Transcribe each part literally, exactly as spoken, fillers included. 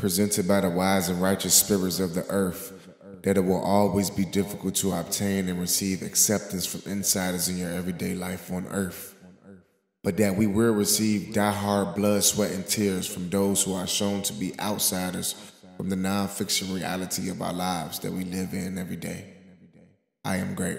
presented by the wise and righteous spirits of the earth, that it will always be difficult to obtain and receive acceptance from insiders in your everyday life on earth, but that we will receive die-hard blood, sweat, and tears from those who are shown to be outsiders from the non-fiction reality of our lives that we live in every day. I am great.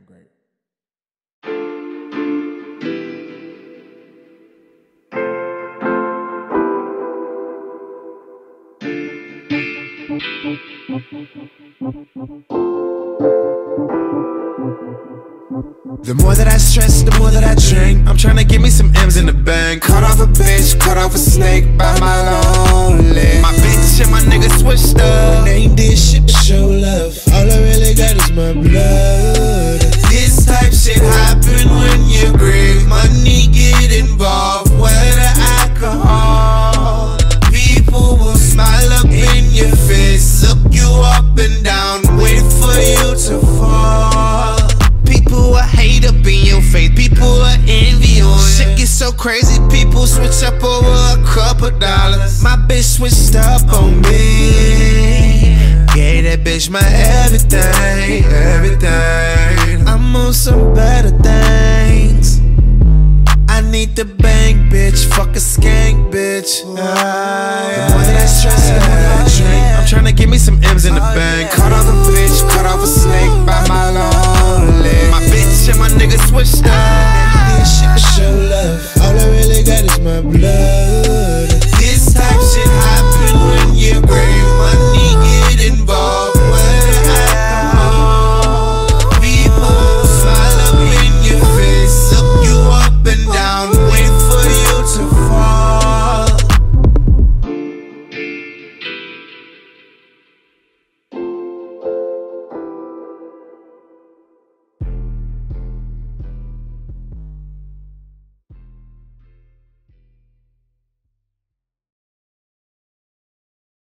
The more that I stress, the more that I drink. I'm tryna get me some M's in the bank. Cut off a bitch, cut off a snake by my lonely. My bitch and my nigga switched up. They ain't did shit to show love. All I really got is my blood. This type shit happen when you grieve. Money get involved, where the alcohol. People will smile up in your face, look you up and down, wait for you to fall. People will hate up in your face, people will envy on you. Shit gets so crazy, people switch up over a couple dollars. My bitch switched up on me, gave that bitch my everything, everything. I'm on some better things. I need the bank, bitch, fuck a skank, bitch. The more that I stress, the more that I drink. I'm tryna get me some M's in the bank. Cut off a bitch, cut off a snake by my lonely. My bitch and my nigga switched up.